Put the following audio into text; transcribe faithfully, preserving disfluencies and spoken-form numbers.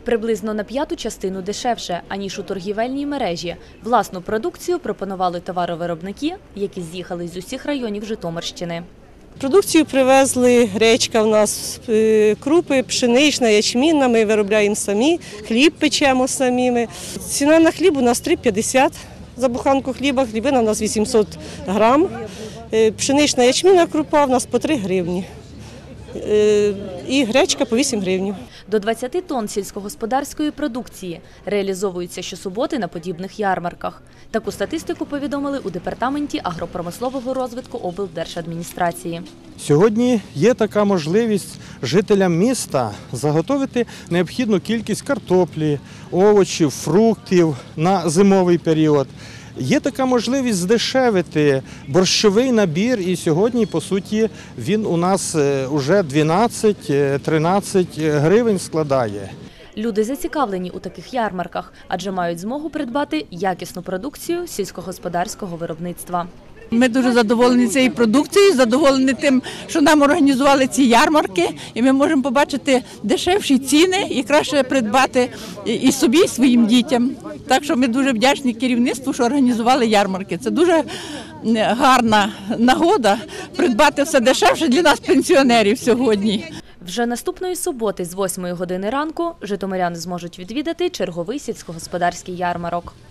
Приблизно на п'яту частину дешевше, аніж у торгівельній мережі. Власну продукцію пропонували товаровиробники, які з'їхали з усіх районів Житомирщини. Продукцію привезли, гречка в нас, крупи, пшенична, ячмінна, ми виробляємо самі, хліб печемо самі. Ціна на хліб у нас три п'ятдесят за буханку хліба, хлібина у нас вісімсот грам, пшенична ячмінна крупа у нас по три гривні. І гречка по вісім гривень. До двадцяти тонн сільськогосподарської продукції реалізовуються щосуботи на подібних ярмарках. Таку статистику повідомили у Департаменті агропромислового розвитку облдержадміністрації. Сьогодні є така можливість жителям міста заготовити необхідну кількість картоплі, овочів, фруктів на зимовий період. Є така можливість здешевити борщовий набір, і сьогодні, по суті, він у нас вже дванадцять-тринадцять гривень складає. Люди зацікавлені у таких ярмарках, адже мають змогу придбати якісну продукцію сільськогосподарського виробництва. Ми дуже задоволені цією продукцією, задоволені тим, що нам організували ці ярмарки, і ми можемо побачити дешевші ціни і краще придбати і собі, і своїм дітям. Так що ми дуже вдячні керівництву, що організували ярмарки. Це дуже гарна нагода придбати все дешевше для нас, пенсіонерів, сьогодні. Вже наступної суботи з восьмої години ранку житомиряни зможуть відвідати черговий сільськогосподарський ярмарок.